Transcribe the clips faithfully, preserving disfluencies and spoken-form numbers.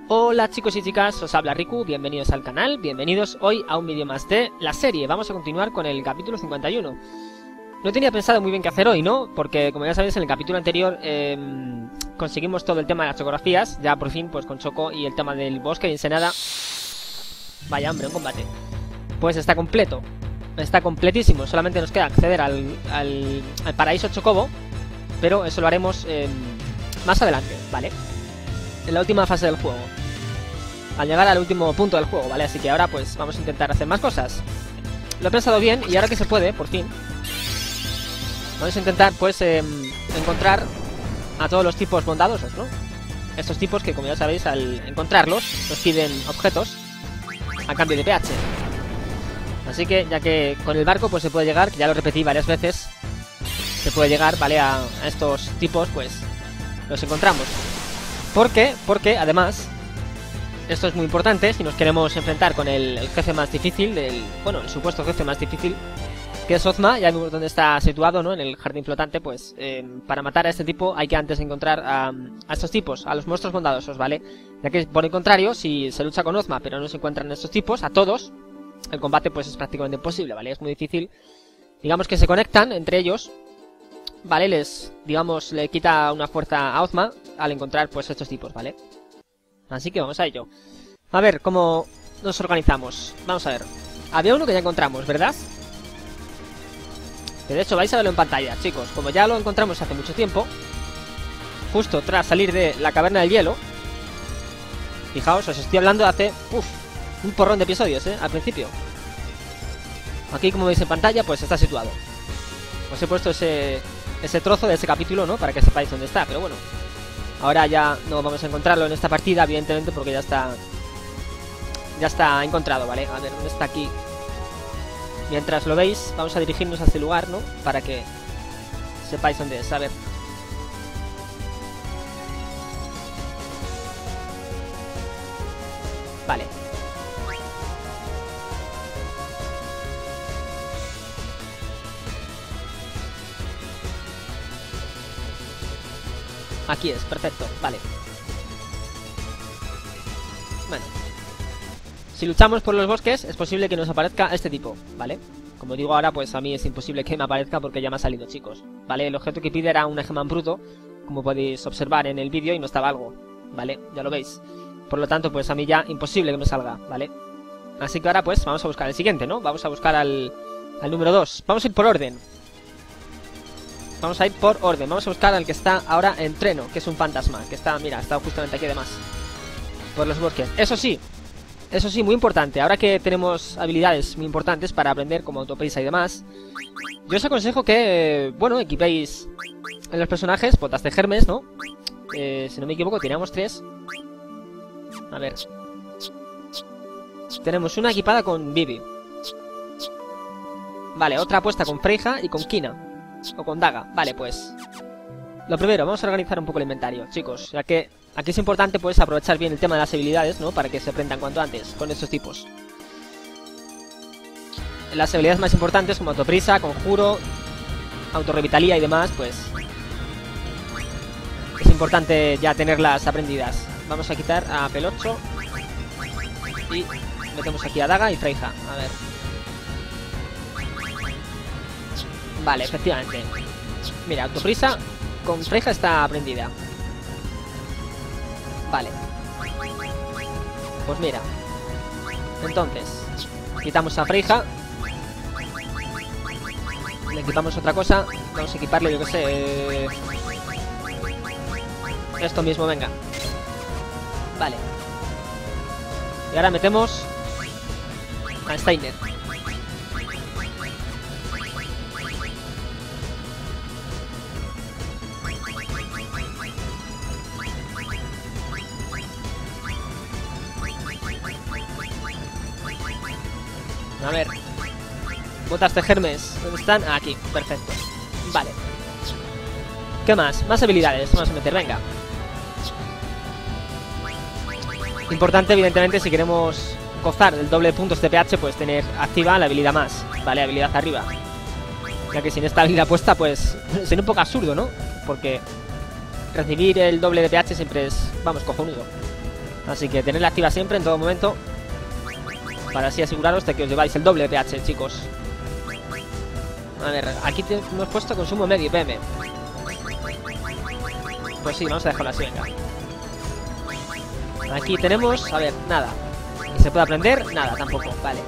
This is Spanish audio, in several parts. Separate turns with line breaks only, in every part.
Hola chicos y chicas, os habla Riku, bienvenidos al canal, bienvenidos hoy a un vídeo más de la serie. Vamos a continuar con el capítulo cincuenta y uno. No tenía pensado muy bien qué hacer hoy, ¿no? Porque como ya sabéis, en el capítulo anterior eh, conseguimos todo el tema de las chocografías, ya por fin pues con Choco, y el tema del bosque y Ensenada. Vaya hombre, un combate. Pues está completo, está completísimo, solamente nos queda acceder al, al, al paraíso Chocobo, pero eso lo haremos eh, más adelante, ¿vale? En la última fase del juego, al llegar al último punto del juego, ¿vale? Así que ahora pues vamos a intentar hacer más cosas. Lo he pensado bien y ahora que se puede, por fin, vamos a intentar pues eh, encontrar a todos los tipos bondadosos, ¿no? Estos tipos que, como ya sabéis, al encontrarlos nos piden objetos a cambio de P H. Así que, ya que con el barco pues se puede llegar, que ya lo repetí varias veces, se puede llegar, ¿vale? A, a estos tipos, pues los encontramos. ¿Por qué? Porque, además, esto es muy importante si nos queremos enfrentar con el, el jefe más difícil, del, bueno, el supuesto jefe más difícil, que es Ozma. Ya vemos dónde está situado, ¿no? En el jardín flotante. Pues eh, para matar a este tipo hay que antes encontrar a, a estos tipos, a los monstruos bondadosos, ¿vale? Ya que, por el contrario, si se lucha con Ozma pero no se encuentran estos tipos, a todos, el combate pues es prácticamente imposible, ¿vale? Es muy difícil. Digamos que se conectan entre ellos, ¿vale? Les, digamos, le quita una fuerza a Ozma al encontrar pues estos tipos, ¿vale? Así que vamos a ello. A ver cómo nos organizamos. Vamos a ver. Había uno que ya encontramos, ¿verdad? Que de hecho vais a verlo en pantalla, chicos. Como ya lo encontramos hace mucho tiempo, justo tras salir de la caverna del hielo. Fijaos, os estoy hablando de hace uf, un porrón de episodios, ¿eh? Al principio. Aquí, como veis en pantalla, pues está situado. Os he puesto ese, ese trozo de ese capítulo, ¿no? Para que sepáis dónde está, pero bueno. Ahora ya no vamos a encontrarlo en esta partida, evidentemente, porque ya está... Ya está encontrado, ¿vale? A ver, ¿dónde está aquí? Mientras lo veis, vamos a dirigirnos a este lugar, ¿no? Para que sepáis dónde es, a ver. Vale. Aquí es, perfecto, vale. Bueno, si luchamos por los bosques es posible que nos aparezca este tipo, ¿vale? Como digo ahora, pues a mí es imposible que me aparezca porque ya me ha salido, chicos, ¿vale? El objeto que pide era un Egeman bruto, como podéis observar en el vídeo, y no estaba algo, ¿vale? Ya lo veis. Por lo tanto, pues a mí ya imposible que me salga, ¿vale? Así que ahora pues vamos a buscar el siguiente, ¿no? Vamos a buscar al, al número dos. Vamos a ir por orden. Vamos a ir por orden, vamos a buscar al que está ahora en Treno, que es un fantasma, que está, mira, está justamente aquí además, por los bosques. Eso sí, eso sí, muy importante, ahora que tenemos habilidades muy importantes para aprender como autoprisa y demás, yo os aconsejo que, bueno, equipéis en los personajes botas de Hermes, ¿no? Eh, si no me equivoco, teníamos tres. A ver. Tenemos una equipada con Vivi. Vale, otra puesta con Freyja y con Kina. O con Daga, vale, pues lo primero, vamos a organizar un poco el inventario, chicos, ya que aquí es importante pues aprovechar bien el tema de las habilidades, ¿no? Para que se aprendan cuanto antes con estos tipos. Las habilidades más importantes como autoprisa, conjuro, autorrevitalía y demás, pues es importante ya tenerlas aprendidas. Vamos a quitar a Pelocho y metemos aquí a Daga y Freyja, a ver. Vale, efectivamente. Mira, autoprisa con Freyja está aprendida. Vale. Pues mira. Entonces, quitamos a Freyja. Le equipamos otra cosa. Vamos a equiparle, yo que sé. Eh... Esto mismo, venga. Vale. Y ahora metemos a Steiner. A ver. Botas de Hermes. ¿Dónde están? Ah, aquí. Perfecto. Vale. ¿Qué más? Más habilidades. Vamos a meter. Venga. Importante, evidentemente, si queremos gozar del doble de puntos de P H, pues tener activa la habilidad más. Vale, habilidad arriba. Ya que sin esta habilidad puesta, pues sería un poco absurdo, ¿no? Porque recibir el doble de P H siempre es, vamos, cojonudo. Así que tenedla activa siempre, en todo momento, para así aseguraros de que os lleváis el doble de pH, chicos. A ver, aquí te hemos puesto consumo medio P M. Pues sí, vamos a dejarlo así, venga. Aquí tenemos, a ver, nada. ¿Y se puede aprender? Nada, tampoco, vale.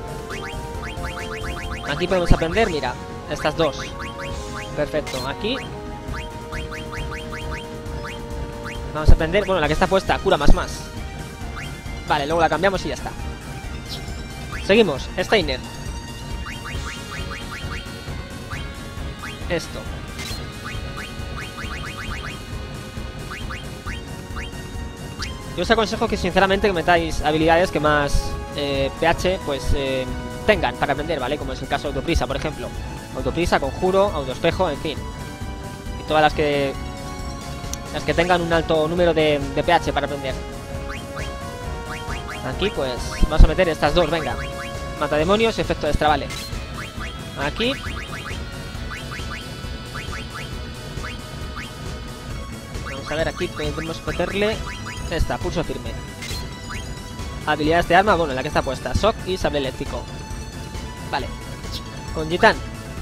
Aquí podemos aprender, mira, estas dos. Perfecto, aquí vamos a aprender, bueno, la que está puesta, cura más más. Vale, luego la cambiamos y ya está. Seguimos, Steiner. Esto. Yo os aconsejo que sinceramente que metáis habilidades que más eh, pH pues eh, tengan para aprender, ¿vale? Como es el caso de Autoprisa, por ejemplo. Autoprisa, Conjuro, Autoespejo, en fin. Y todas las que las que tengan un alto número de, de pH para aprender. Aquí pues vamos a meter estas dos, venga. Matademonios y efecto extra, vale. Aquí. Vamos a ver, aquí podemos meterle esta, pulso firme. Habilidades de arma, bueno, la que está puesta, shock y sable eléctrico. Vale. Con Gitán.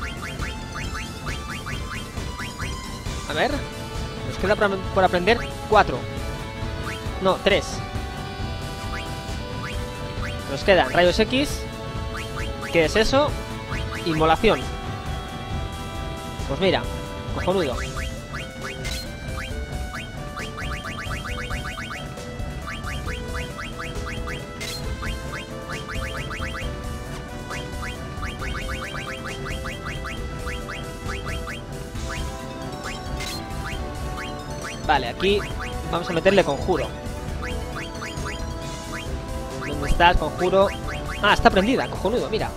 A ver. Nos queda por, por aprender cuatro. No, tres. Nos quedan rayos X. ¿Qué es eso? Inmolación. Pues mira, cojonudo. Vale, aquí vamos a meterle conjuro. ¿Dónde estás, conjuro? Ah, está prendida, cojonudo, mira.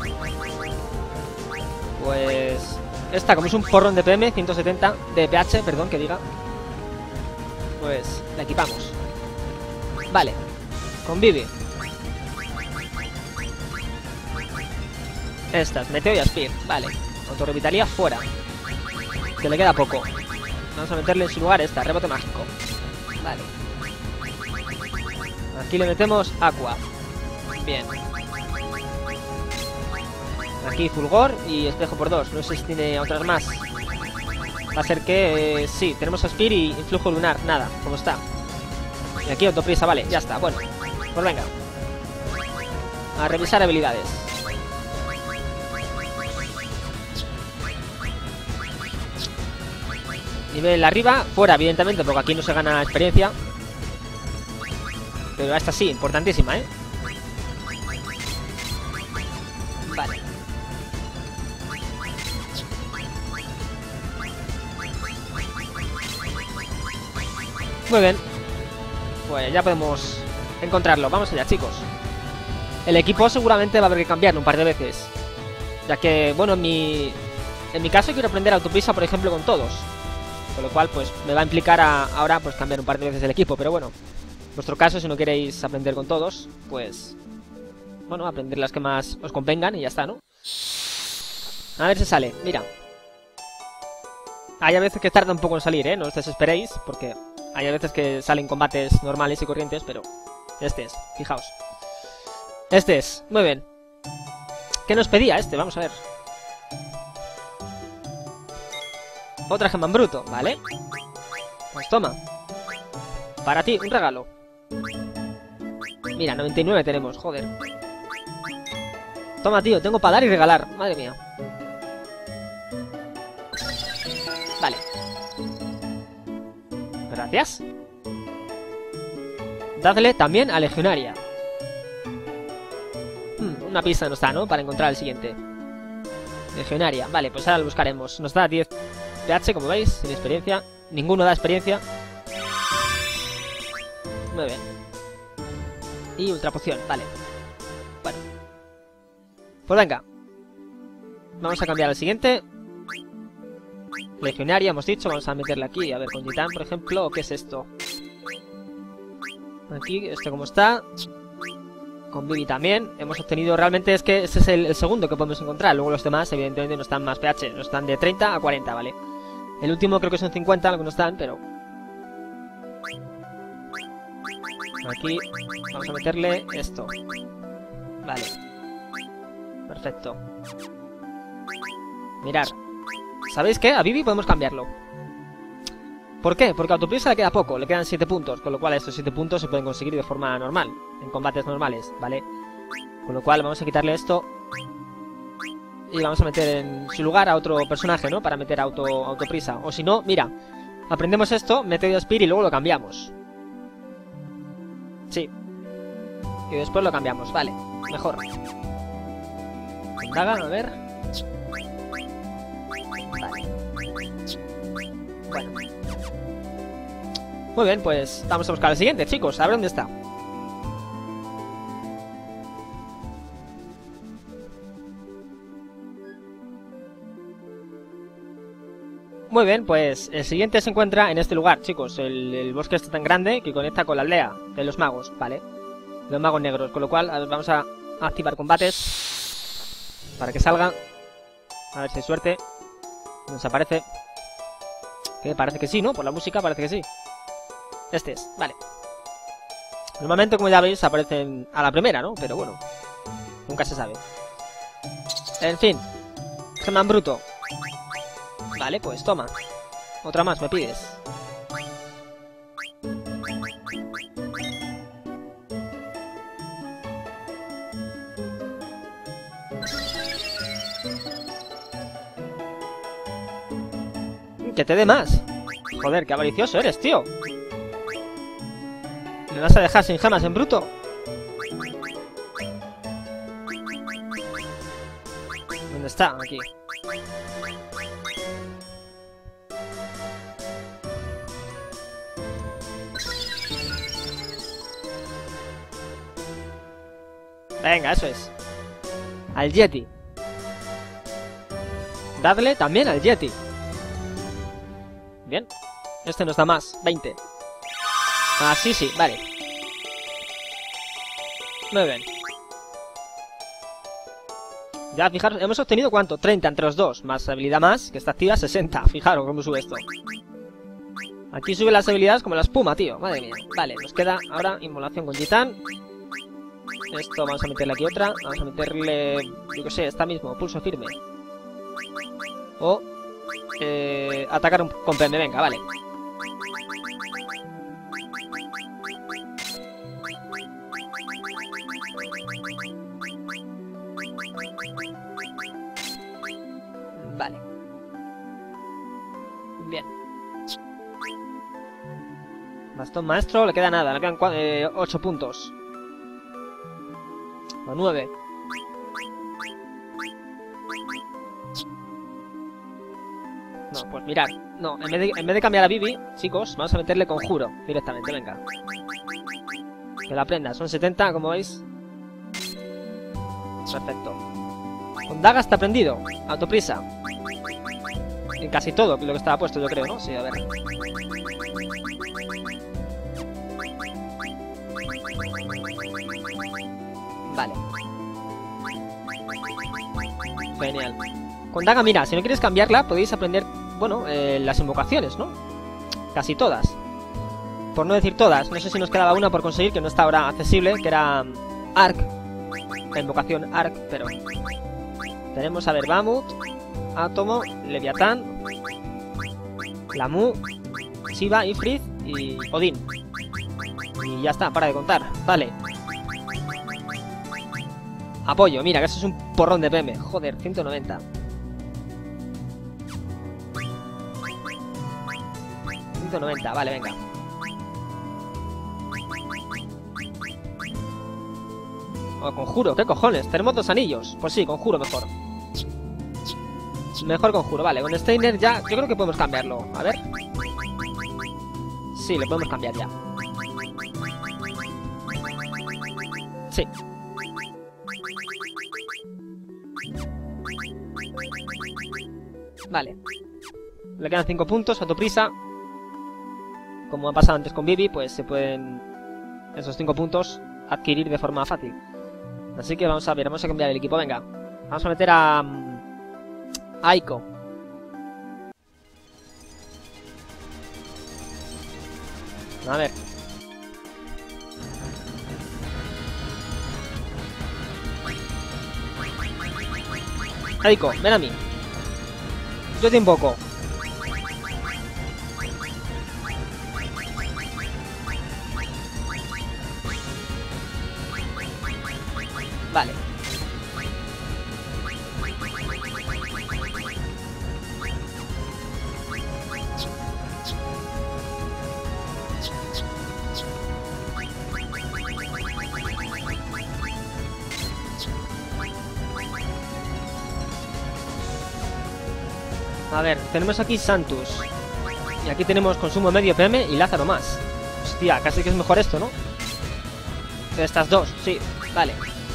Pues esta, como es un porrón de P M, ciento setenta de pH, perdón, que diga. Pues la equipamos. Vale, convive. Estas, Meteo y Aspir, vale. Autorrevitalía fuera, que le queda poco. Vamos a meterle en su lugar esta, rebote mágico. Vale. Aquí le metemos Aqua. Bien. Aquí Fulgor y Espejo por dos. No sé si tiene otras más. Va a ser que... Eh, sí, tenemos Aspir y Influjo Lunar. Nada, como está. Y aquí Autoprisa, vale, ya está. Bueno, pues venga. A revisar habilidades. Nivel arriba, fuera, evidentemente, porque aquí no se gana experiencia. Pero esta sí, importantísima, ¿eh? Vale. Muy bien. Pues ya podemos encontrarlo. Vamos allá, chicos. El equipo seguramente va a haber que cambiarlo un par de veces. Ya que, bueno, en mi... En mi caso quiero aprender Autoprisa, por ejemplo, con todos. Con lo cual, pues, me va a implicar a, ahora, pues, cambiar un par de veces el equipo. Pero bueno, en vuestro caso, si no queréis aprender con todos, pues... Bueno, aprender las que más os convengan y ya está, ¿no? A ver si sale, mira. Hay a veces que tarda un poco en salir, ¿eh? No os desesperéis, porque hay a veces que salen combates normales y corrientes, pero... Este es, fijaos. Este es, muy bien. ¿Qué nos pedía este? Vamos a ver. Otra gema en bruto, ¿vale? Pues toma. Para ti, un regalo. Mira, noventa y nueve tenemos, joder. Toma, tío, tengo para dar y regalar. Madre mía. Vale. Gracias. Dadle también a Legionaria. Hmm, una pista nos da, ¿no? Para encontrar el siguiente. Legionaria. Vale, pues ahora lo buscaremos. Nos da diez pH, como veis, sin experiencia. Ninguno da experiencia. Muy bien. Y ultra poción, vale. Bueno. Pues venga. Vamos a cambiar al siguiente. Legionaria, hemos dicho. Vamos a meterle aquí. A ver, con Titán, por ejemplo. ¿Qué es esto? Aquí, este como está. Con Vivi también. Hemos obtenido realmente... Es que este es el, el segundo que podemos encontrar. Luego los demás, evidentemente, no están más pH. No están de treinta a cuarenta, ¿vale? El último creo que son cincuenta, lo que no están, pero... Aquí vamos a meterle esto. Vale. Perfecto. Mirar. ¿Sabéis qué? A Vivi podemos cambiarlo. ¿Por qué? Porque a Autoprisa le queda poco, le quedan siete puntos, con lo cual estos siete puntos se pueden conseguir de forma normal, en combates normales, ¿vale? Con lo cual vamos a quitarle esto y vamos a meter en su lugar a otro personaje, ¿no? Para meter a auto, Autoprisa. O si no, mira, aprendemos esto, Meteor Spear y luego lo cambiamos. Sí. Y después lo cambiamos, vale, mejor. Daga, a ver. Vale. Bueno. Muy bien, pues vamos a buscar el siguiente, chicos. A ver dónde está. Muy bien, pues el siguiente se encuentra en este lugar, chicos. El, el bosque está tan grande que conecta con la aldea de los magos, ¿vale? Los magos negros, con lo cual a ver, vamos a activar combates para que salga. A ver si hay suerte. Nos aparece. Que parece que sí, ¿no? Por la música parece que sí. Este es, vale. Normalmente, como ya veis, aparecen a la primera, ¿no? Pero bueno, nunca se sabe. En fin, Gemman Bruto. Vale, pues toma. Otra más, me pides. Que te dé más. Joder, qué avaricioso eres, tío. ¿Me vas a dejar sin gemas en bruto? ¿Dónde está? Aquí. Venga, eso es. Al Yeti. Dadle también al Yeti. Bien. Este nos da más. veinte. Ah, sí, sí. Vale. Muy bien. Ya, fijaros, hemos obtenido ¿cuánto? treinta entre los dos. Más habilidad más, que está activa, sesenta. Fijaros cómo sube esto. Aquí sube las habilidades como la espuma, tío. Madre mía. Vale, nos queda ahora inmolación con Gitán. Esto vamos a meterle aquí otra. Vamos a meterle, yo qué sé, esta mismo, pulso firme. O eh, atacar un, con P M, venga, vale. Vale. Bien. Bastón maestro, le queda nada, le quedan eh, ocho puntos. O nueve. No, pues mirad. No, en vez, de, en vez de cambiar a Vivi, chicos, vamos a meterle conjuro directamente, venga. Que la aprenda, son setenta, como veis. Perfecto. Con Daga está aprendido. Autoprisa. En casi todo lo que estaba puesto, yo creo, ¿no? Sí, a ver. Vale. Genial. Con Daga, mira, si no quieres cambiarla, podéis aprender, bueno, eh, las invocaciones, ¿no? Casi todas. Por no decir todas. No sé si nos quedaba una por conseguir, que no está ahora accesible, que era Arc. La invocación Arc, pero... Tenemos a ver, Bahamut, Átomo, Leviatán, Lamu, Shiva, Ifrit y Odín. Y ya está, para de contar. Vale. Apoyo, mira, que eso es un porrón de P M. Joder, ciento noventa. ciento noventa, vale, venga. O conjuro, ¿qué cojones? Tenemos dos anillos. Pues sí, conjuro mejor. Mejor conjuro, vale. Con Steiner ya, yo creo que podemos cambiarlo. A ver. Sí, lo podemos cambiar ya. Sí. Vale. Le quedan cinco puntos, Autoprisa. Como ha pasado antes con Vivi, pues se pueden esos cinco puntos adquirir de forma fácil. Así que vamos a ver, vamos a cambiar el equipo, venga. Vamos a meter a... a Aiko. A ver. Jadico, ven a mí. Yo te invoco. Vale. A ver, tenemos aquí Santus. Y aquí tenemos consumo medio P M y Lázaro más. Hostia, casi que es mejor esto, ¿no? De estas dos, sí, vale.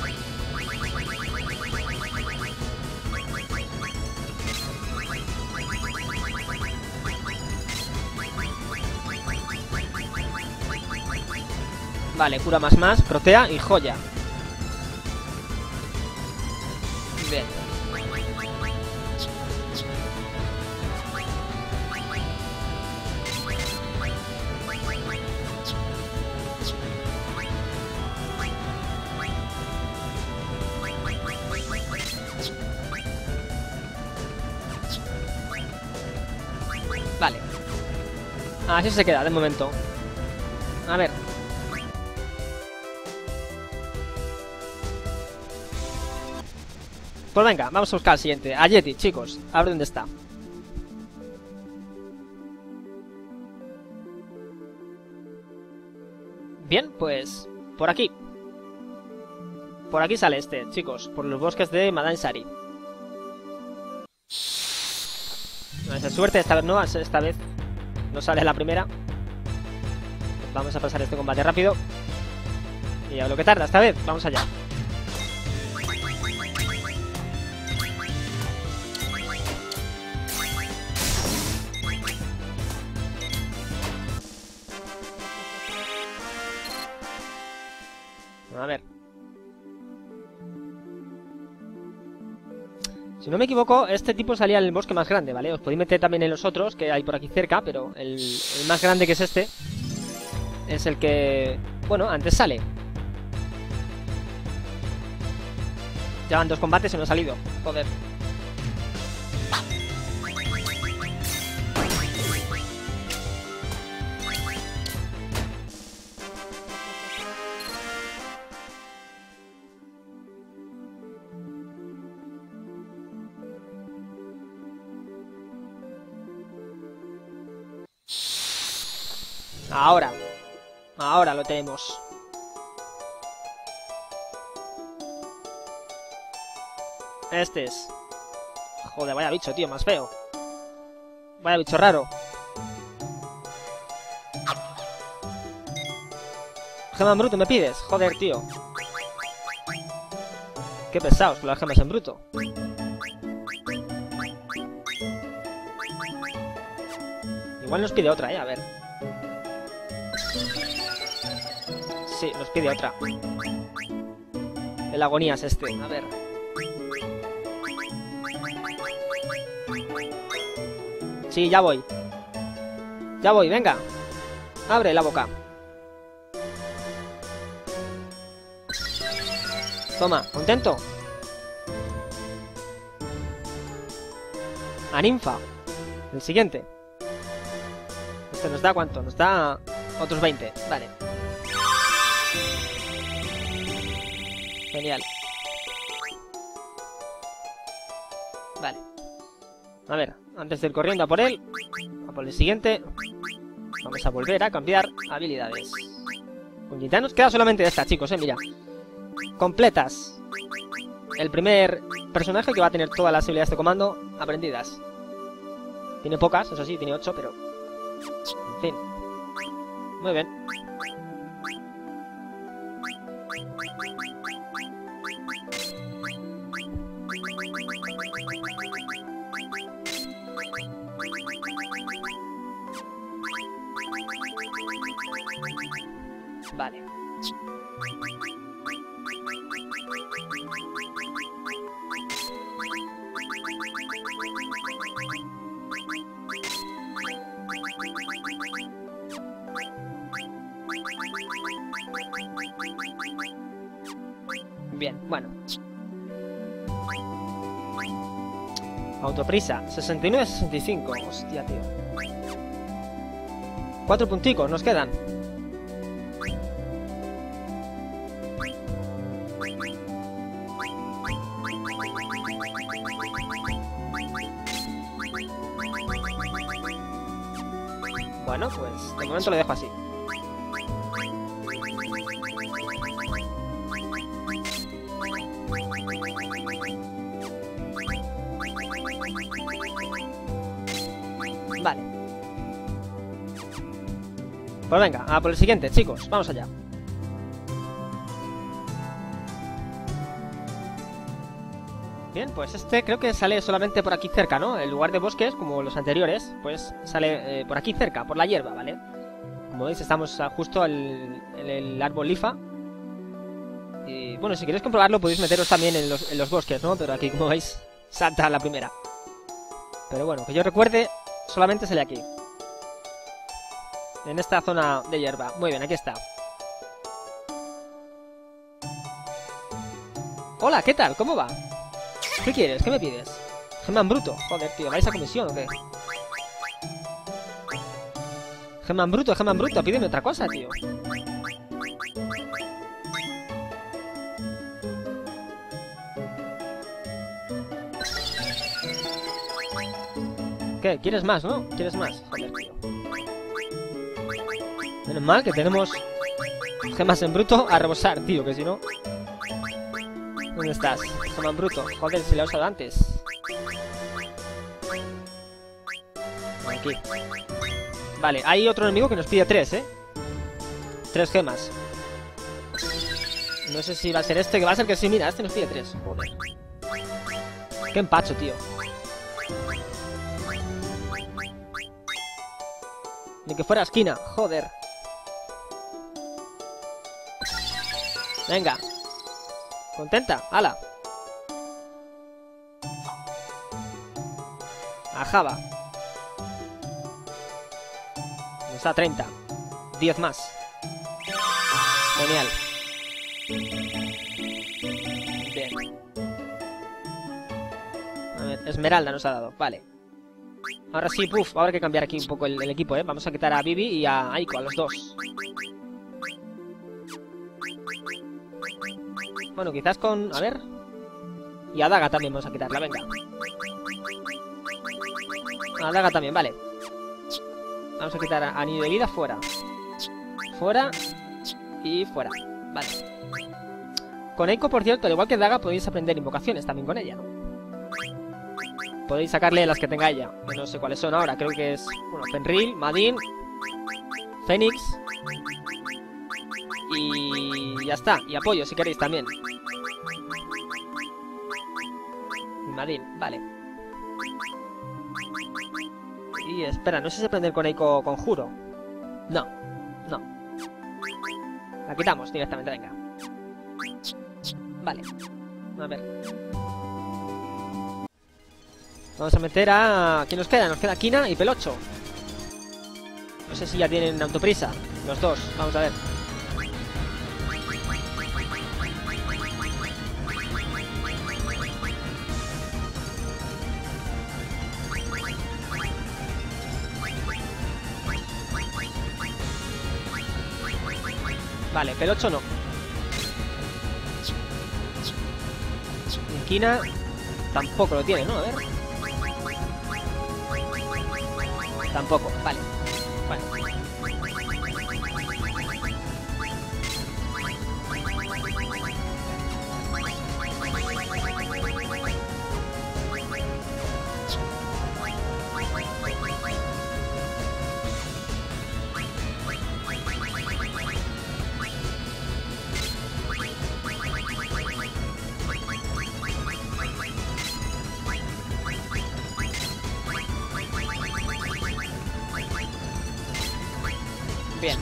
Vale, cura más más, protea y joya. Bien. Vale. Así se queda de momento. A ver. Pues venga, vamos a buscar al siguiente. A Yeti, chicos. A ver dónde está. Bien, pues... por aquí. Por aquí sale este, chicos. Por los bosques de Madansari. No es suerte, esta vez no, esta vez no sale la primera. Vamos a pasar este combate rápido. Y a lo que tarda esta vez, vamos allá. A ver. Si no me equivoco, este tipo salía en el bosque más grande, ¿vale? Os podéis meter también en los otros que hay por aquí cerca, pero el, el más grande que es este es el que, bueno, antes sale. Ya van dos combates y no ha salido. Joder. Ahora. Ahora lo tenemos. Este es. Joder, vaya bicho, tío, más feo. Vaya bicho raro. Gema en bruto, ¿me pides? Joder, tío. Qué pesados con las gemas en bruto. Igual nos pide otra, eh, a ver. Sí, nos pide otra. El agonía es este, a ver. Sí, ya voy. Ya voy, venga. Abre la boca. Toma, ¿contento? A ninfa. El siguiente. Este nos da ¿cuánto? Nos da otros veinte. Vale. Genial. Vale. A ver, antes de ir corriendo a por él, a por el siguiente, vamos a volver a cambiar habilidades. Ya nos queda solamente esta, chicos, eh, mira. Completas. El primer personaje que va a tener todas las habilidades de comando aprendidas. Tiene pocas, eso sí, tiene ocho, pero... en fin. Muy bien. Vale. Bien, bueno. Autoprisa, sesenta y nueve a sesenta y cinco. Hostia, tío. Cuatro punticos nos quedan. Bueno, pues de momento lo dejo así. Vale. Pues venga, a por el siguiente, chicos. Vamos allá. Bien, pues este creo que sale solamente por aquí cerca, ¿no? En lugar de bosques, como los anteriores, pues sale eh, por aquí cerca, por la hierba, ¿vale? Como veis, estamos justo en el, el árbol lifa. Y bueno, si queréis comprobarlo, podéis meteros también en los, en los bosques, ¿no? Pero aquí, como veis, salta la primera. Pero bueno, que yo recuerde, solamente sale aquí. En esta zona de hierba. Muy bien, aquí está. Hola, ¿qué tal? ¿Cómo va? ¿Qué quieres? ¿Qué me pides? Gemman bruto. Joder, tío, ¿vais a comisión o qué? Gemman bruto, Gemman bruto. Pídeme otra cosa, tío. ¿Qué? ¿Quieres más, no? ¿Quieres más? Joder, tío. Menos mal que tenemos gemas en bruto a rebosar, tío, que si no... ¿Dónde estás? Gemman bruto. Joder, si la he usado antes. Aquí. Vale, hay otro enemigo que nos pide tres, ¿eh? Tres gemas. No sé si va a ser este, que va a ser que sí, mira, este nos pide tres. Joder. Qué empacho, tío. Ni que fuera esquina, joder. Venga. ¿Contenta? ¡Hala! A Java. Nos da treinta. diez más. Genial. Bien. A ver, Esmeralda nos ha dado. Vale. Ahora sí, puf, va a haber que cambiar aquí un poco el, el equipo, ¿eh? Vamos a quitar a Vivi y a Aiko, a los dos. Bueno, quizás con... A ver... Y a Daga también vamos a quitarla, venga. A Daga también, vale. Vamos a quitar a Anillo de Vida fuera. Fuera. Y fuera. Vale. Con Aiko, por cierto, al igual que Daga, podéis aprender invocaciones también con ella, ¿no? Podéis sacarle las que tenga ella. Que no sé cuáles son ahora. Creo que es... Bueno, Fenrir, Madin, Fénix... Y ya está. Y apoyo si queréis también. Y Madin, vale. Y espera, no sé si aprender con Aiko conjuro. No, no. La quitamos directamente, venga. Vale. A ver. Vamos a meter a... ¿Quién nos queda? Nos queda Kina y Pelocho. No sé si ya tienen autoprisa. Los dos, vamos a ver. Vale, Pelocho no. Y Kina tampoco lo tiene, ¿no? A ver. Tampoco, vale. Vale. Bien.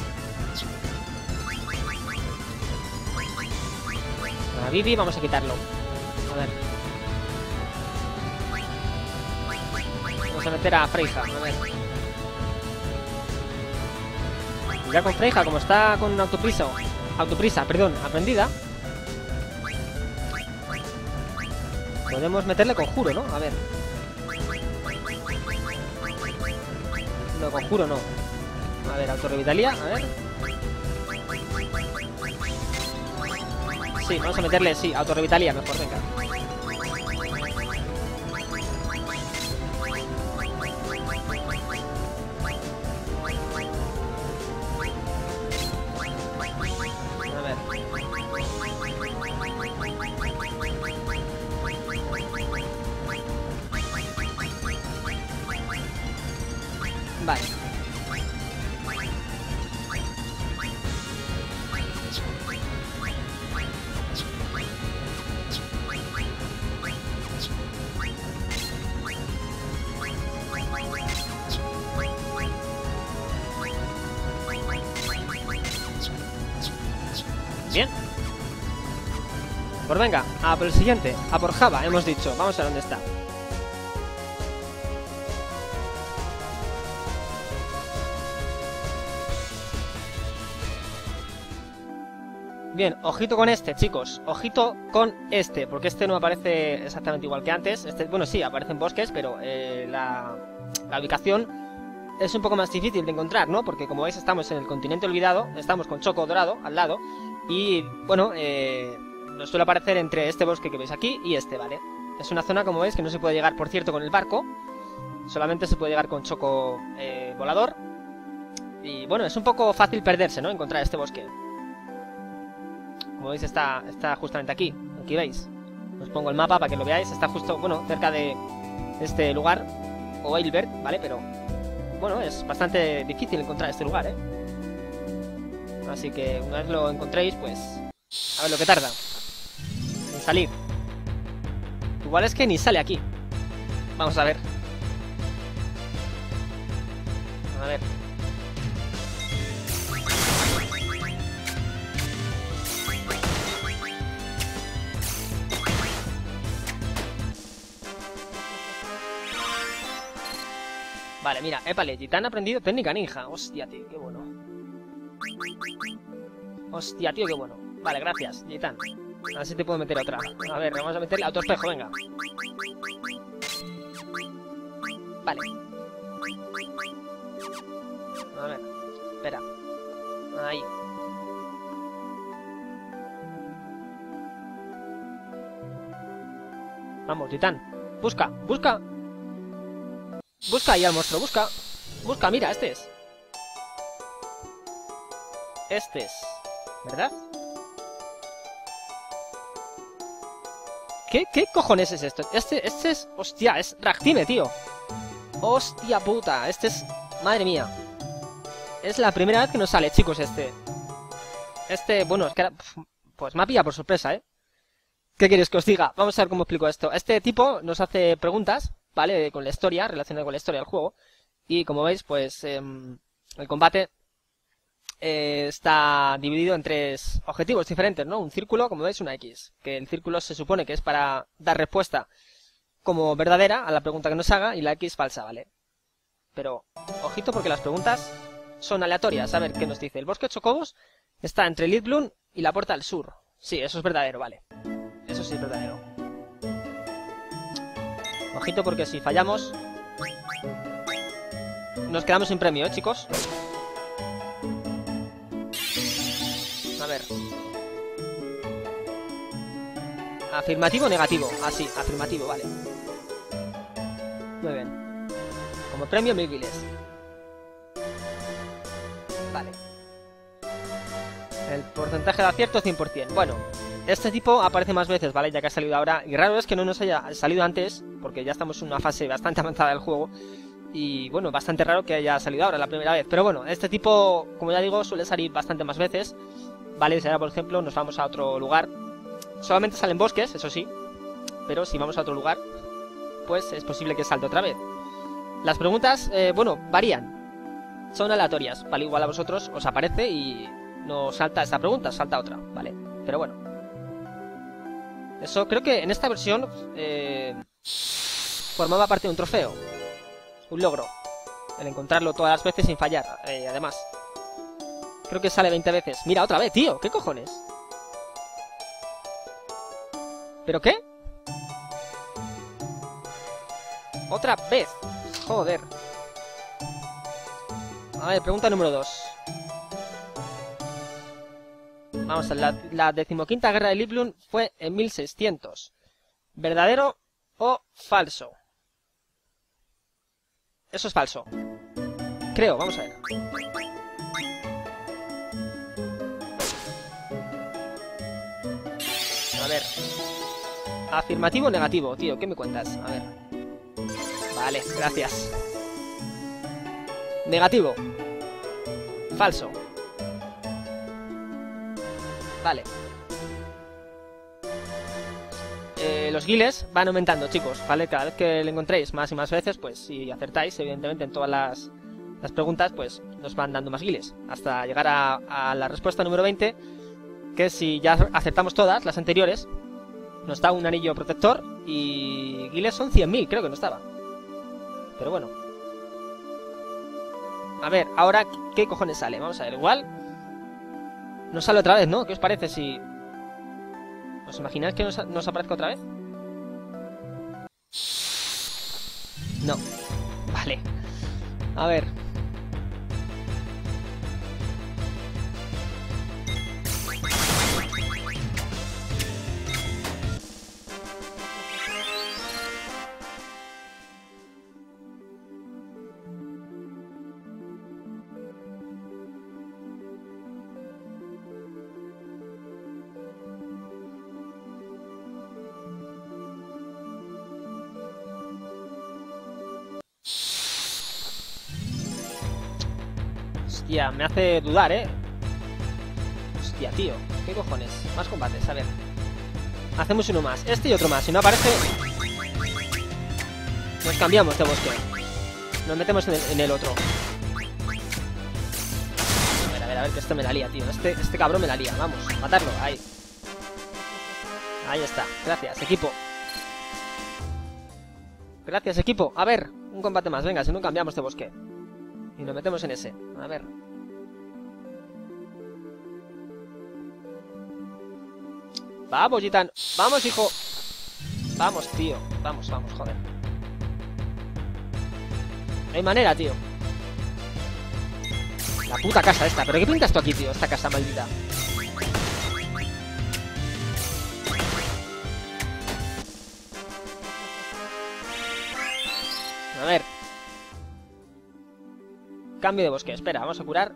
A Vivi vamos a quitarlo. A ver. Vamos a meter a Freyja. A ver. Ya con Freyja, como está con autoprisa. Autoprisa, perdón, aprendida. Podemos meterle conjuro, ¿no? A ver. No, conjuro no. A ver, autorrevitalía, a ver. Sí, vamos a meterle, sí, autorrevitalía mejor, venga. A ver. Vale. Bien. Pues venga, a por el siguiente. A por Java, hemos dicho. Vamos a ver dónde está. Bien, ojito con este, chicos. Ojito con este, porque este no aparece exactamente igual que antes. Este, bueno, sí, aparece en bosques, pero eh, la, la ubicación es un poco más difícil de encontrar, ¿no? Porque como veis estamos en el continente olvidado, estamos con Choco Dorado al lado. Y, bueno, eh, nos suele aparecer entre este bosque que veis aquí y este, ¿vale? Es una zona, como veis, que no se puede llegar, por cierto, con el barco. Solamente se puede llegar con Choco eh, Volador. Y, bueno, es un poco fácil perderse, ¿no? Encontrar este bosque. Como veis está, está justamente aquí. Aquí veis. Os pongo el mapa para que lo veáis. Está justo, bueno, cerca de este lugar. O Ailbert, ¿vale? Pero, bueno, es bastante difícil encontrar este lugar, ¿eh? Así que una vez lo encontréis, pues... a ver lo que tarda en salir. Igual es que ni sale aquí. Vamos a ver. A ver. Vale, mira, épale, Titán ha aprendido técnica ninja. Hostia, tío, qué bueno. Hostia, tío, qué bueno. Vale, gracias, Titán. A ver si te puedo meter otra. A ver, vamos a meterle a otro espejo, venga. Vale. A ver, espera. Ahí. Vamos, Titán. Busca, busca. Busca ahí al monstruo, busca. Busca, mira, este es. Este es. ¿Verdad? ¿Qué, qué cojones es esto? Este, este es... Hostia, es Ragtime, tío. Hostia puta, este es... Madre mía. Es la primera vez que nos sale, chicos, este. Este, bueno, es que... Pues me ha pillado por sorpresa, ¿eh? ¿Qué queréis que os diga? Vamos a ver cómo explico esto. Este tipo nos hace preguntas, ¿vale? Con la historia, relacionada con la historia del juego. Y como veis, pues... Eh, el combate... Eh, está dividido en tres objetivos diferentes, ¿no? Un círculo, como veis, una X. Que el círculo se supone que es para dar respuesta como verdadera a la pregunta que nos haga y la X falsa, ¿vale? Pero, ojito porque las preguntas son aleatorias. A ver, ¿qué nos dice? El bosque de Chocobos está entre Lidblum y la puerta al sur. Sí, eso es verdadero, vale. Eso sí es verdadero. Ojito porque si fallamos nos quedamos sin premio, ¿eh, chicos? A ver. ¿Afirmativo o negativo? Ah, sí, afirmativo, vale. Muy bien. Como premio, mil viles. Vale. El porcentaje de acierto, cien por cien. Bueno, este tipo aparece más veces, ¿vale? Ya que ha salido ahora. Y raro es que no nos haya salido antes, porque ya estamos en una fase bastante avanzada del juego. Y bueno, bastante raro que haya salido ahora la primera vez. Pero bueno, este tipo, como ya digo, suele salir bastante más veces. Vale, si ahora por ejemplo nos vamos a otro lugar. Solamente salen bosques, eso sí. Pero si vamos a otro lugar, pues es posible que salte otra vez. Las preguntas, eh, bueno, varían. Son aleatorias, ¿vale? Igual a vosotros os aparece y no salta esta pregunta, salta otra, ¿vale? Pero bueno. Eso creo que en esta versión eh, formaba parte de un trofeo. Un logro. El encontrarlo todas las veces sin fallar, eh, además. Creo que sale veinte veces. Mira, otra vez, tío. ¿Qué cojones? ¿Pero qué? Otra vez. Joder. A ver, pregunta número dos. Vamos a ver, la, la decimoquinta guerra de Liplun fue en mil seiscientos. ¿Verdadero o falso? Eso es falso. Creo, vamos a ver. A ver. Afirmativo o negativo, tío, ¿qué me cuentas? A ver. Vale, gracias. Negativo. Falso. Vale. Eh, los guiles van aumentando, chicos, ¿vale? Cada vez que le encontréis más y más veces, pues si acertáis, evidentemente, en todas las, las preguntas, pues nos van dando más guiles. Hasta llegar a, a la respuesta número veinte, que si ya acertamos todas, las anteriores, nos da un anillo protector y guiles son cien mil, creo que no estaba. Pero bueno. A ver, ahora, ¿qué cojones sale? Vamos a ver, igual nos sale otra vez, ¿no? ¿Qué os parece si... ¿Os imagináis que nos, nos aparezca otra vez? No. Vale. A ver. Hostia, me hace dudar, ¿eh? Hostia, tío. ¿Qué cojones? Más combates, a ver. Hacemos uno más. Este y otro más. Si no aparece... nos cambiamos de bosque. Nos metemos en el, en el otro. A ver, a ver, a ver, que este me la lía, tío. Este, este cabrón me la lía. Vamos, matarlo. Ahí. Ahí está. Gracias, equipo. Gracias, equipo. A ver, un combate más. Venga, si no cambiamos de bosque. Y nos metemos en ese. A ver. Vamos, Gitán. Vamos, hijo. Vamos, tío. Vamos, vamos, joder. No hay manera, tío. La puta casa esta. ¿Pero qué pintas tú aquí, tío? Esta casa maldita. A ver. Cambio de bosque. Espera, vamos a curar.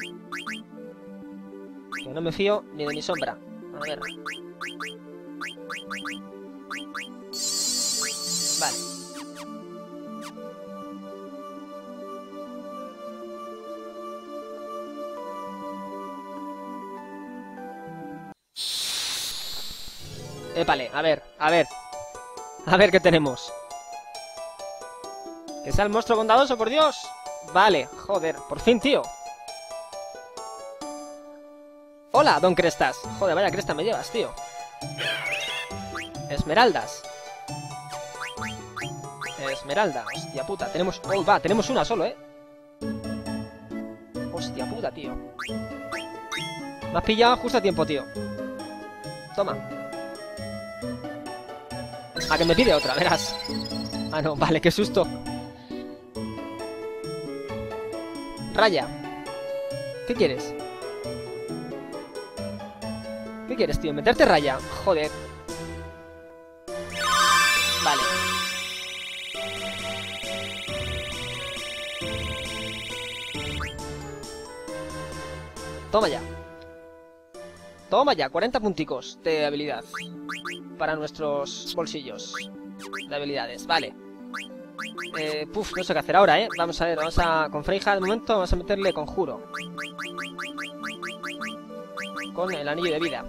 Que no me fío ni de mi sombra. A ver. Vale. Épale, a ver, a ver. A ver qué tenemos. Que sea el monstruo bondadoso, por Dios. Vale, joder, por fin, tío. Hola, don Crestas. Joder, vaya cresta me llevas, tío. Esmeraldas. Esmeralda, hostia puta. Tenemos... Oh, va, tenemos una solo, ¿eh? Hostia puta, tío. Me has pillado justo a tiempo, tío. Toma. A que me pide otra, verás. Ah, no, vale, qué susto. Raya. ¿Qué quieres? ¿Qué quieres, tío? ¿Meterte raya? Joder. Vale. Toma ya. Toma ya, cuarenta punticos de habilidad. Para nuestros bolsillos de habilidades, vale. Eh, puf, no sé qué hacer ahora, ¿eh? Vamos a ver, vamos a... Con Freyja, de momento, vamos a meterle conjuro. Con el anillo de vida.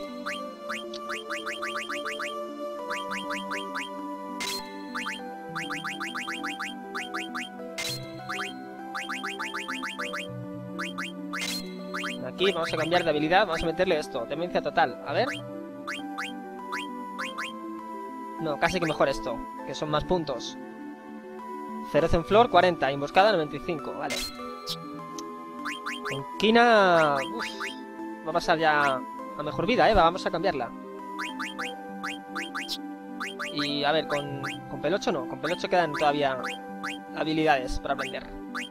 Aquí vamos a cambiar de habilidad, vamos a meterle esto, demencia total, a ver. No, casi que mejor esto, que son más puntos. Feroz en flor, cuarenta, emboscada, noventa y cinco, vale. Conquina... Uf, va a pasar ya a mejor vida, eh, vamos a cambiarla. Y a ver, con, con Pelocho no. Con Pelocho quedan todavía habilidades para aprender.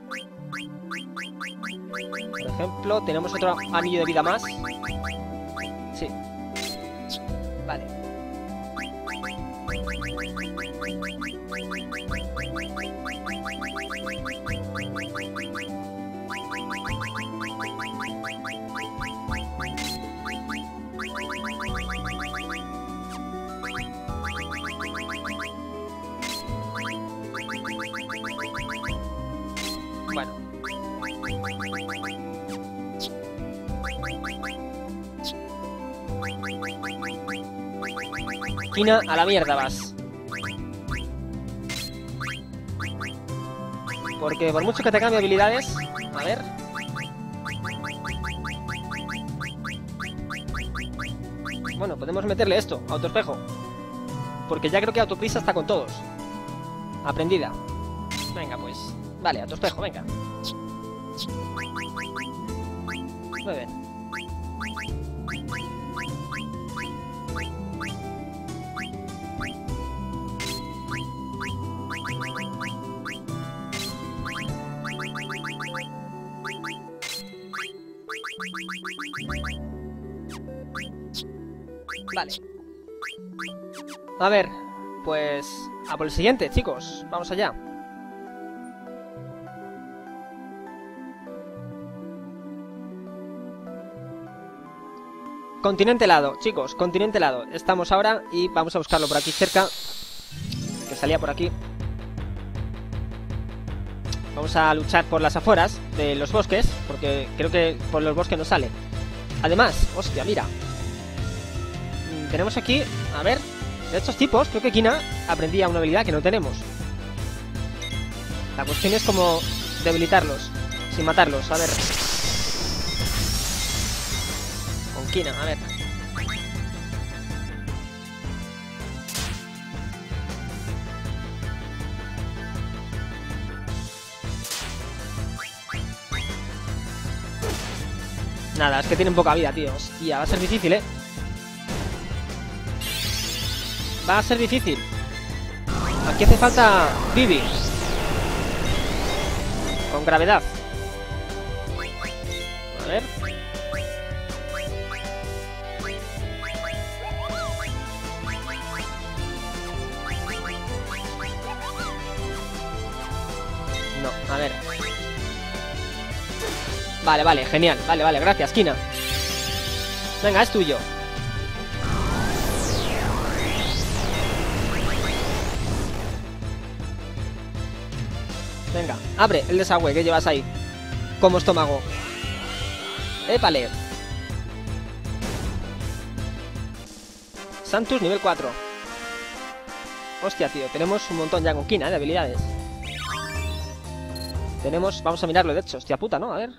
Por ejemplo, tenemos otro anillo de vida más. Sí. Vale. Bueno. Kina, a la mierda vas. Porque por mucho que te cambie habilidades... A ver... Bueno, podemos meterle esto, autoespejo. Porque ya creo que autoprisa está con todos. Aprendida. Venga, pues... Vale, autoespejo, venga. Muy bien. Vale. A ver, pues... A por el siguiente, chicos. Vamos allá. Continente helado, chicos, continente helado. Estamos ahora y vamos a buscarlo por aquí cerca. Que salía por aquí. Vamos a luchar por las afueras de los bosques, porque creo que por los bosques no sale. Además, hostia, mira. Tenemos aquí, a ver, de estos tipos, creo que Kina aprendía una habilidad que no tenemos. La cuestión es como debilitarlos, sin matarlos, a ver. Con Kina, a ver. Nada, es que tienen poca vida, tío. Hostia, va a ser difícil, ¿eh? Va a ser difícil. Aquí hace falta Vivi. Con gravedad. A ver. No, a ver. Vale, vale, genial. Vale, vale, gracias, Kina. Venga, es tuyo. Venga, abre el desagüe que llevas ahí. Como estómago. Épale. Santus nivel cuatro. Hostia, tío, tenemos un montón ya con Kina, ¿eh? De habilidades. Tenemos, vamos a mirarlo de hecho. Hostia puta, ¿no? A ver.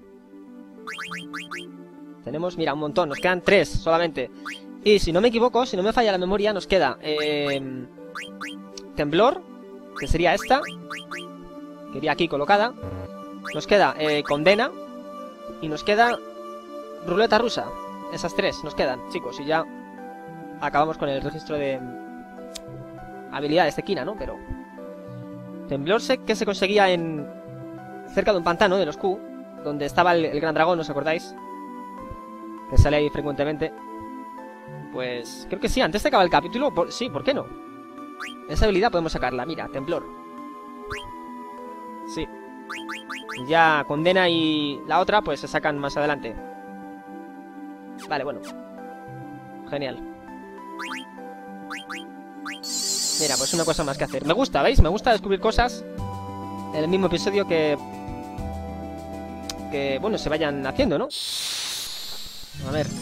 Tenemos, mira, un montón. Nos quedan tres solamente. Y si no me equivoco, si no me falla la memoria, nos queda eh, Temblor, que sería esta, que iría aquí colocada. Nos queda eh, Condena. Y nos queda Ruleta Rusa. Esas tres nos quedan, chicos. Y ya acabamos con el registro de habilidades de Kina, ¿no? Pero Temblor sé que se conseguía en cerca de un pantano de los Q, donde estaba el, el gran dragón, ¿os acordáis? Que sale ahí frecuentemente. Pues creo que sí, antes de acabar el capítulo, por, sí, ¿por qué no? Esa habilidad podemos sacarla, mira, Temblor. Sí. Ya Condena y la otra pues se sacan más adelante. Vale, bueno. Genial. Mira, pues una cosa más que hacer. Me gusta, ¿veis? Me gusta descubrir cosas en el mismo episodio que... Que, bueno, se vayan haciendo, ¿no? A ver...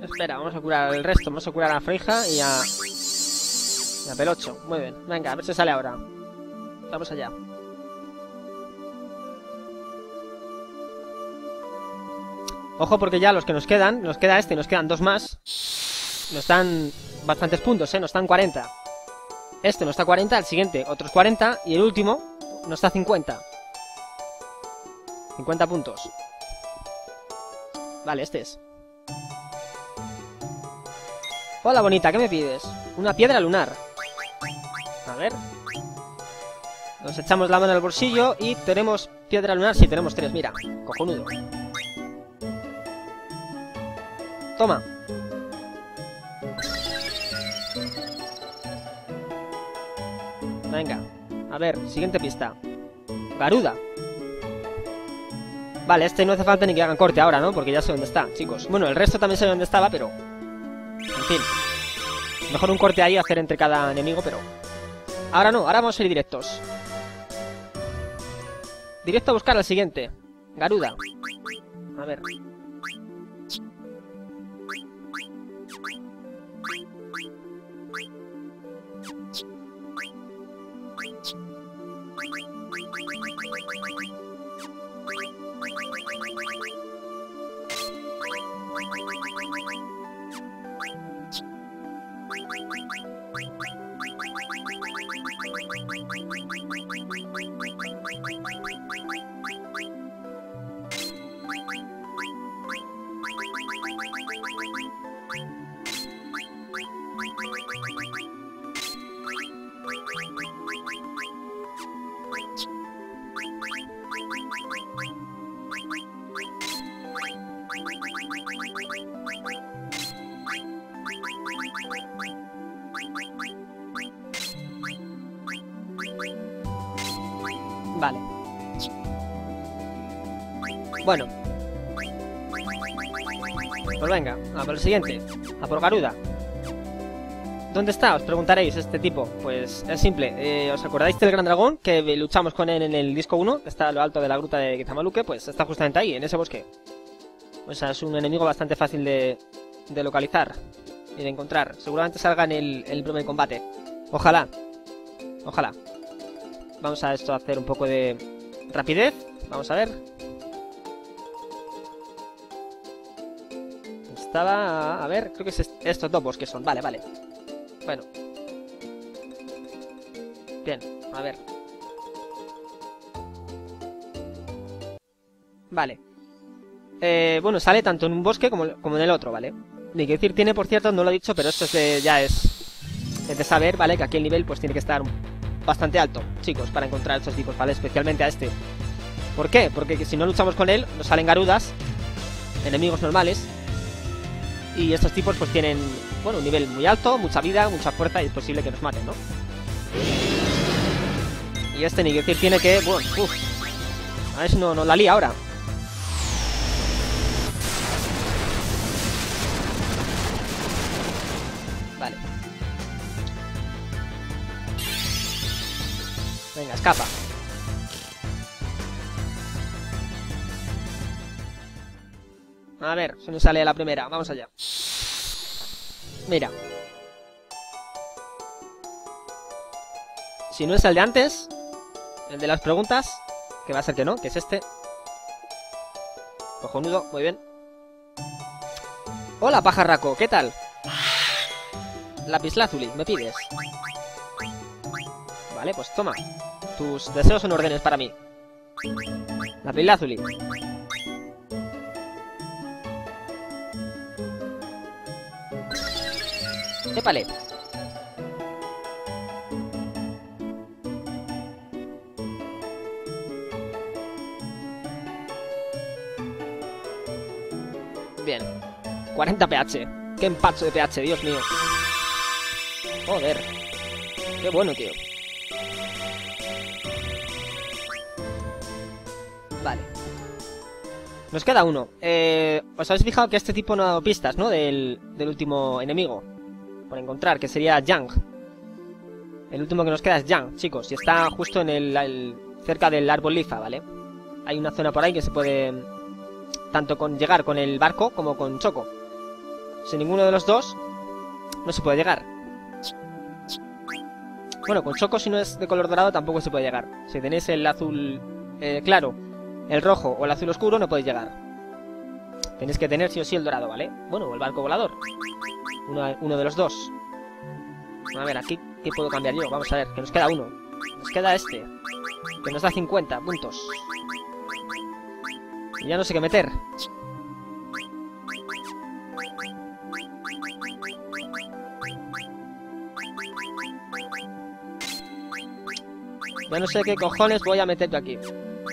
Espera, vamos a curar el resto. Vamos a curar a Freyja y a... y a Pelocho. Muy bien. Venga, a ver si sale ahora. Vamos allá. Ojo porque ya los que nos quedan, nos queda este y nos quedan dos más. Nos dan bastantes puntos, ¿eh? Nos dan cuarenta. Este nos da cuarenta, el siguiente otros cuarenta y el último nos da cincuenta. cincuenta puntos. Vale, este es. Hola, bonita, ¿qué me pides? Una piedra lunar. A ver. Nos echamos la mano al bolsillo y tenemos piedra lunar. Sí, tenemos tres, mira. Cojonudo. Toma. Venga. A ver, siguiente pista. Garuda. Vale, este no hace falta ni que hagan corte ahora, ¿no? Porque ya sé dónde está, chicos. Bueno, el resto también sé dónde estaba, pero... en fin. Mejor un corte ahí, hacer entre cada enemigo, pero... ahora no, ahora vamos a ir directos. Directo a buscar al siguiente. Garuda. A ver. Vale. Bueno. Pues venga, a por el siguiente. A por Garuda. ¿Dónde está? Os preguntaréis este tipo. Pues es simple. Eh, ¿Os acordáis del gran dragón que luchamos con él en el disco uno? Que está a lo alto de la gruta de Gizamaluque. Pues está justamente ahí, en ese bosque. O sea, es un enemigo bastante fácil de, de localizar y de encontrar. Seguramente salga en el, el primer combate. Ojalá. Ojalá. Vamos a esto a hacer un poco de rapidez. Vamos a ver. Estaba... a ver, creo que es estos dos bosques son. Vale, vale. Bueno. Bien, a ver. Vale. Eh, bueno, sale tanto en un bosque como, como en el otro, ¿vale? Ni que decir tiene, por cierto, no lo he dicho, pero esto es de, ya es, es de saber, ¿vale? Que aquí el nivel pues tiene que estar bastante alto, chicos, para encontrar estos tipos, ¿vale? Especialmente a este. ¿Por qué? Porque si no luchamos con él, nos salen garudas, enemigos normales, y estos tipos pues tienen, bueno, un nivel muy alto, mucha vida, mucha fuerza, y es posible que nos maten, ¿no? Y este, ni que decir, tiene que, bueno, uff, a ver si no, no la lía ahora. Vale. Venga, escapa. A ver, se nos sale la primera. Vamos allá. Mira. Si no es el de antes, el de las preguntas, que va a ser que no, que es este. Cojonudo, muy bien. Hola, pajarraco, ¿qué tal? Lapislázuli, ¿me pides? Vale, pues toma. Tus deseos son órdenes para mí. Lapislázuli. Épale. Bien. cuarenta P H. Qué empacho de P H, Dios mío. Joder. Qué bueno, tío. Vale. Nos queda uno. Eh, ¿Os habéis fijado que este tipo no ha dado pistas, ¿no? Del, del último enemigo por encontrar, que sería Yang. El último que nos queda es Yang, chicos. Y está justo en el, el cerca del árbol lifa, ¿vale? Hay una zona por ahí que se puede tanto con llegar con el barco como con Choco. Sin ninguno de los dos no se puede llegar. Bueno, con Choco, si no es de color dorado, tampoco se puede llegar. Si tenéis el azul eh, claro, el rojo o el azul oscuro, no podéis llegar. Tenéis que tener sí o sí el dorado, ¿vale? Bueno, o el barco volador. Uno, uno de los dos. A ver, aquí, ¿qué puedo cambiar yo? Vamos a ver, que nos queda uno. Nos queda este, que nos da cincuenta puntos. Y ya no sé qué meter. Ya no sé qué cojones voy a meter yo aquí.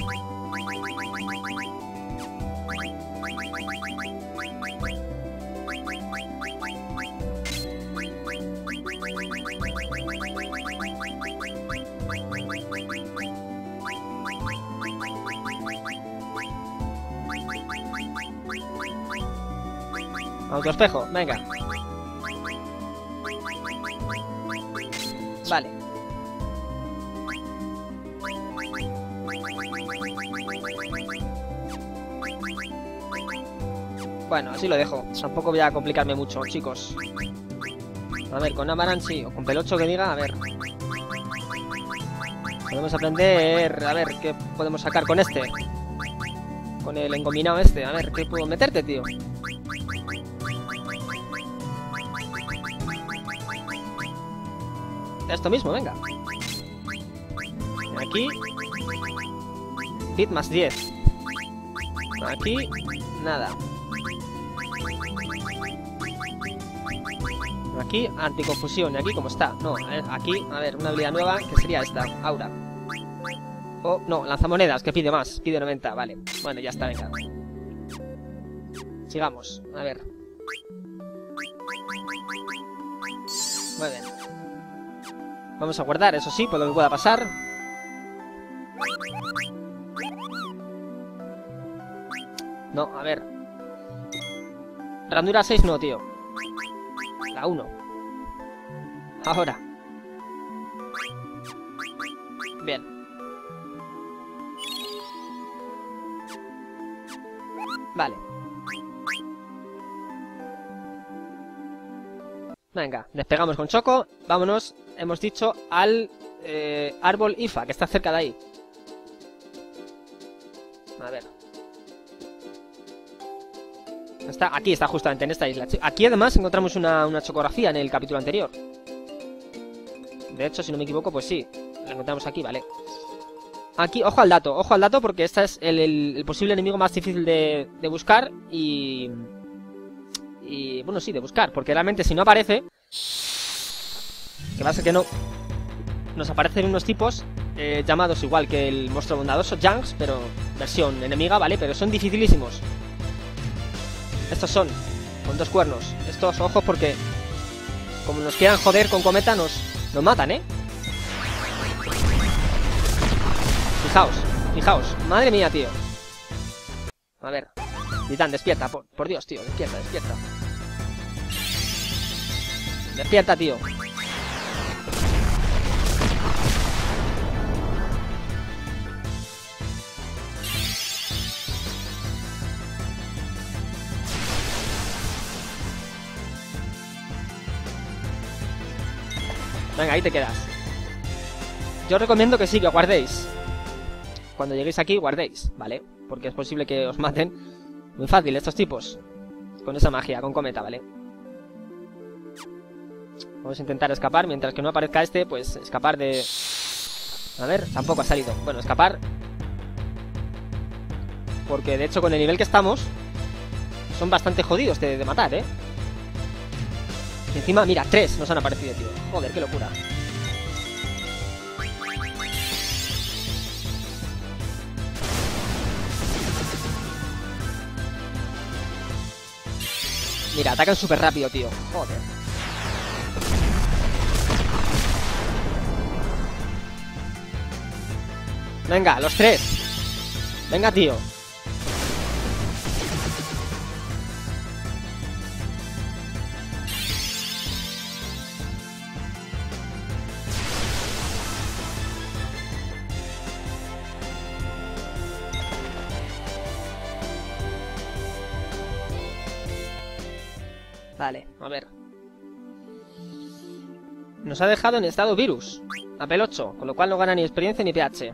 Autoespejo, venga. Vale. Bueno, así lo dejo. Tampoco voy a complicarme mucho, chicos. A ver, con Amaranth sí, o con Pelocho que diga, a ver. Podemos aprender, a ver, ¿qué podemos sacar con este? Con el engominado este, a ver, ¿qué puedo meterte, tío? Esto mismo, venga. Aquí Hit más diez. Aquí nada. Aquí anticonfusión. Aquí como está. No, aquí, a ver, una habilidad nueva que sería esta, Aura. Oh, no, lanzamonedas, que pide más. Pide noventa, vale. Bueno, ya está, venga. Sigamos, a ver. Muy bien. Vamos a guardar, eso sí, por lo que pueda pasar. No, a ver. Ranura seis no, tío. La uno. Ahora. Bien. Vale. Venga, despegamos con Choco. Vámonos, hemos dicho, al eh, árbol Ifa, que está cerca de ahí. A ver. Está, aquí está justamente, en esta isla. Aquí además encontramos una, una chocografía en el capítulo anterior. De hecho, si no me equivoco, pues sí. La encontramos aquí, vale. Aquí, ojo al dato, ojo al dato, porque este es el, el, el posible enemigo más difícil de, de buscar y... Y, bueno, sí, de buscar, porque realmente si no aparece... Que va a ser que no... Nos aparecen unos tipos eh, llamados igual que el monstruo bondadoso, Junks, pero versión enemiga, ¿vale? Pero son dificilísimos. Estos son, con dos cuernos. Estos, ojos, porque como nos quieran joder con cometa, nos, nos matan, ¿eh? Fijaos, fijaos. Madre mía, tío. A ver. Titán, despierta, por, por Dios, tío. Despierta, despierta. Despierta, tío. Venga, ahí te quedas. Yo os recomiendo que sí, que guardéis. Cuando lleguéis aquí, guardéis, ¿vale? Porque es posible que os maten. Muy fácil, estos tipos. Con esa magia, con cometa, ¿vale? Vamos a intentar escapar. Mientras que no aparezca este, pues escapar de... A ver, tampoco ha salido. Bueno, escapar. Porque de hecho con el nivel que estamos son bastante jodidos de, de matar, ¿eh? Y encima, mira, tres nos han aparecido, tío. Joder, qué locura. Mira, atacan súper rápido, tío. Joder. Venga, los tres. Venga, tío. Vale, a ver. Nos ha dejado en estado virus. Apel ocho, con lo cual no gana ni experiencia ni P H.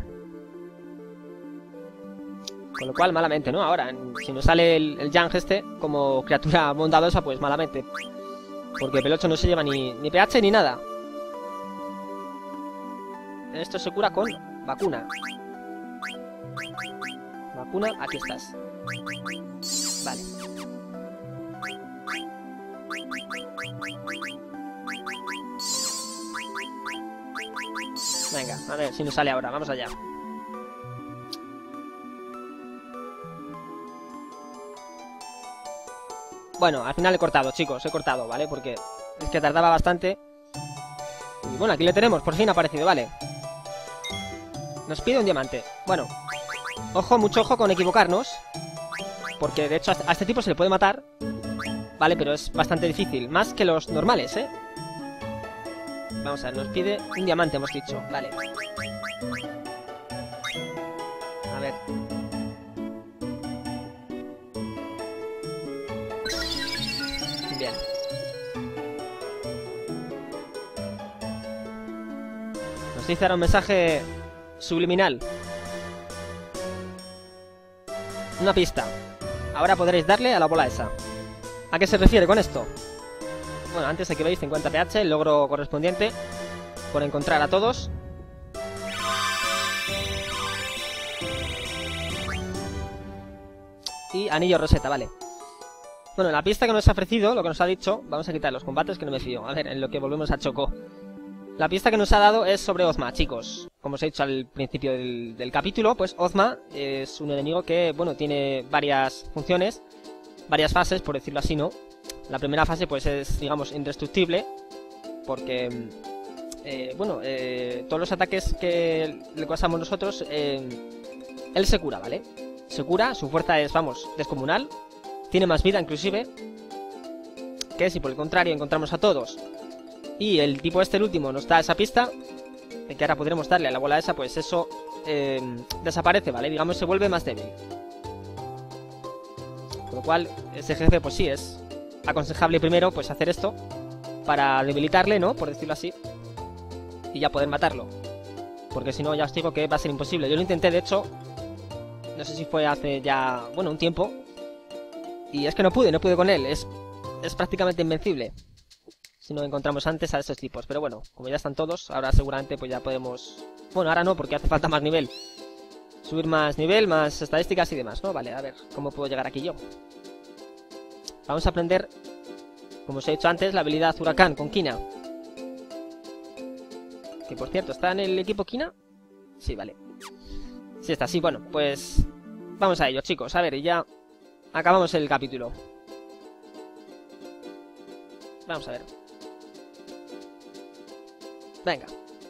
Con lo cual malamente, ¿no? Ahora, si nos sale el, el Yang este como criatura bondadosa, pues malamente. Porque Apel ocho no se lleva ni, ni P H ni nada. Esto se cura con vacuna. Vacuna, aquí estás. Vale. Venga, a ver si nos sale ahora, vamos allá. Bueno, al final he cortado, chicos, he cortado, ¿vale? Porque es que tardaba bastante. Y bueno, aquí le tenemos, por fin ha aparecido, vale. Nos pide un diamante. Bueno, ojo, mucho ojo con equivocarnos. Porque de hecho a este tipo se le puede matar. Vale, pero es bastante difícil. Más que los normales, ¿eh? Vamos a ver, nos pide un diamante, hemos dicho. Vale. A ver. Bien. Nos dice ahora un mensaje subliminal. Una pista. Ahora podréis darle a la bola esa. ¿A qué se refiere con esto? Bueno, antes aquí veis cincuenta P H, el logro correspondiente por encontrar a todos. Y anillo roseta, vale. Bueno, la pista que nos ha ofrecido, lo que nos ha dicho, vamos a quitar los combates que no me fío. A ver, en lo que volvemos a Choco. La pista que nos ha dado es sobre Ozma, chicos. Como os he dicho al principio del, del capítulo, pues Ozma es un enemigo que, bueno, tiene varias funciones, varias fases, por decirlo así, ¿no? La primera fase, pues, es, digamos, indestructible, porque, eh, bueno, eh, todos los ataques que le causamos nosotros, eh, él se cura, ¿vale? Se cura, su fuerza es, vamos, descomunal, tiene más vida, inclusive, que si por el contrario encontramos a todos y el tipo este, el último, nos da esa pista de que ahora podremos darle a la bola esa, pues eso eh, desaparece, ¿vale? Digamos, se vuelve más débil. Con lo cual, ese jefe, pues sí, es aconsejable primero, pues hacer esto para debilitarle, ¿no? Por decirlo así. Y ya poder matarlo. Porque si no, ya os digo que va a ser imposible. Yo lo intenté, de hecho, no sé si fue hace ya, bueno, un tiempo. Y es que no pude, no pude con él. Es, es prácticamente invencible si no encontramos antes a esos tipos. Pero bueno, como ya están todos, ahora seguramente pues ya podemos... Bueno, ahora no, porque hace falta más nivel. Subir más nivel, más estadísticas y demás, ¿no? Vale, a ver, ¿cómo puedo llegar aquí yo? Vamos a aprender, como os he dicho antes, la habilidad Huracán con Kina. Que por cierto, ¿está en el equipo Kina? Sí, vale. Sí está, sí, bueno, pues... Vamos a ello, chicos, a ver, y ya acabamos el capítulo. Vamos a ver. Venga.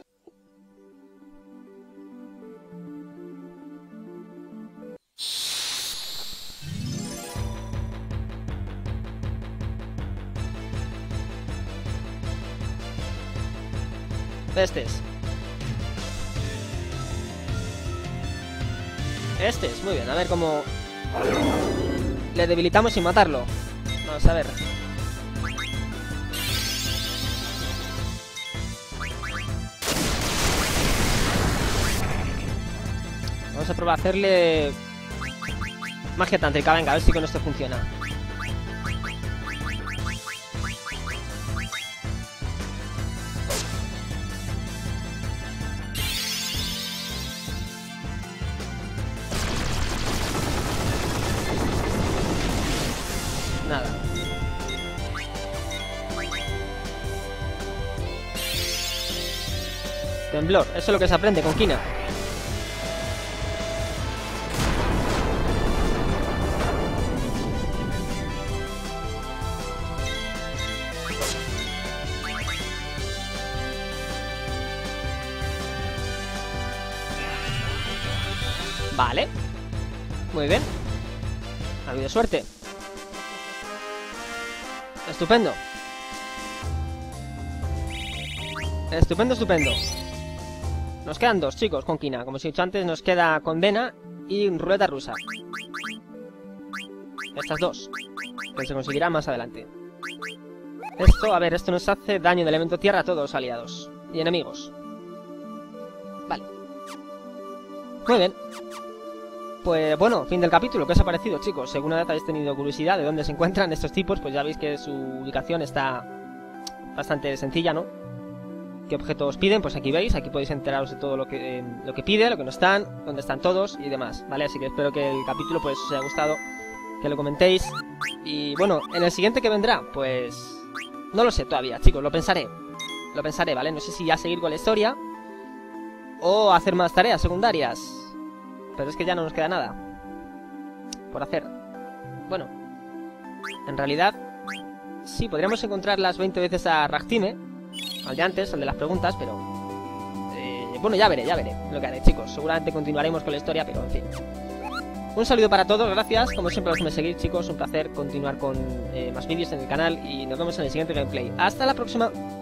Este es. Este es, muy bien, a ver cómo le debilitamos sin matarlo. Vamos a ver. Vamos a probar a hacerle magia tántrica, venga, a ver si con esto funciona. Nada. Temblor, eso es lo que se aprende con Kina. Vale. Muy bien. Ha habido suerte. Estupendo. Estupendo, estupendo. Nos quedan dos, chicos, con Kina. Como os he dicho antes, nos queda Condena y Ruleta Rusa. Estas dos, que se conseguirá más adelante. Esto, a ver, esto nos hace daño de elemento tierra a todos los aliados y enemigos. Vale. Muy bien. Pues bueno, fin del capítulo. ¿Qué os ha parecido, chicos? Si alguna vez habéis tenido curiosidad de dónde se encuentran estos tipos, pues ya veis que su ubicación está bastante sencilla, ¿no? ¿Qué objetos piden? Pues aquí veis, aquí podéis enteraros de todo lo que, eh, lo que pide, lo que no están, dónde están todos y demás, ¿vale? Así que espero que el capítulo pues os haya gustado, que lo comentéis. Y bueno, en el siguiente que vendrá, pues... no lo sé todavía, chicos, lo pensaré. Lo pensaré, ¿vale? No sé si ya seguir con la historia o hacer más tareas secundarias. Pero es que ya no nos queda nada por hacer. Bueno, en realidad sí, podríamos encontrar las veinte veces a Ragtime, al de antes, el de las preguntas, pero eh, bueno, ya veré, ya veré lo que haré, chicos. Seguramente continuaremos con la historia, pero en fin. Un saludo para todos, gracias. Como siempre, los que me seguís, chicos, un placer continuar con eh, más vídeos en el canal. Y nos vemos en el siguiente gameplay. Hasta la próxima.